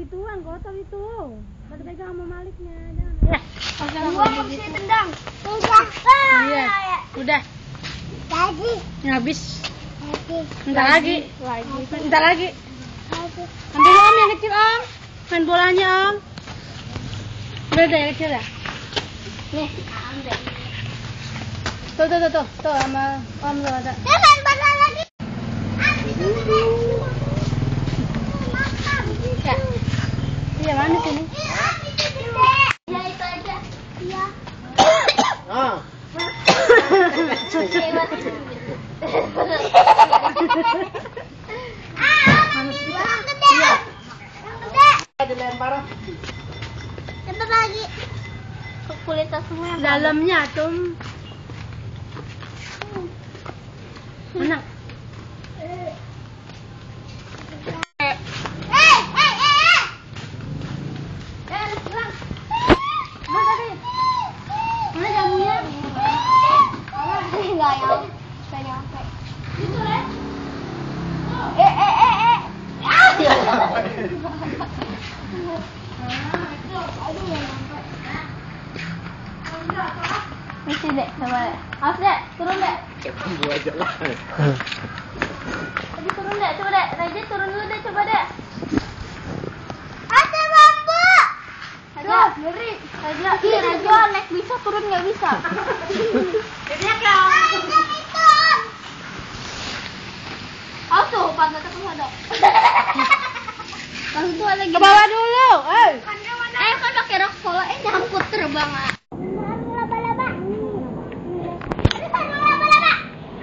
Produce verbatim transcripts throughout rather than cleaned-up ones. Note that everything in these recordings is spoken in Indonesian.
gituan, kotor itu. Baru pegang sama Maliknya, jangan. Ya, gua mesti tendang. Iya, udah. Lagi. Habis. Lagi. Bentar lagi. Lagi. Bentar lagi. Lagi. Ambil om yang kecil om. Main bolanya om. Udah deh yang kecil ya. Nih, ambil. Tuh tuh tuh tuh, tuh sama om tuh ada. Ya main bola lagi. Ya. Iya mana sini? Ya itu aja. Iya. Ah. Iya. Dilempar. Coba lagi. Ke kulit semua. Dalamnya tuh. Mana? Eh, eh, eh, eh. Eh, pulang. Mana tadi? Mana jamunya? Enggak nyampe. Enggak nyampe. Itu deh. Eh, eh, eh, eh. Ah. Mesti deh, coba deh. Awas deh, turun deh. Kamu aja lah. Tadi turun deh, coba deh. Raja turun dulu deh, coba deh. Ada bambu. Aduh, ngeri. Raja, ih Raja naik bisa, turun nggak bisa. Jadi ya. Oh tuh, pantat aku ada. Langsung tuh ada Ke bawah dulu. Eh. Eh, kan pakai rok polo, eh nyangkut terbang.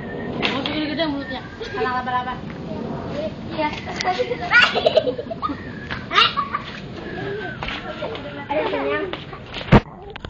Musuh gede-gede mulutnya. Kalah laba-laba. Iya.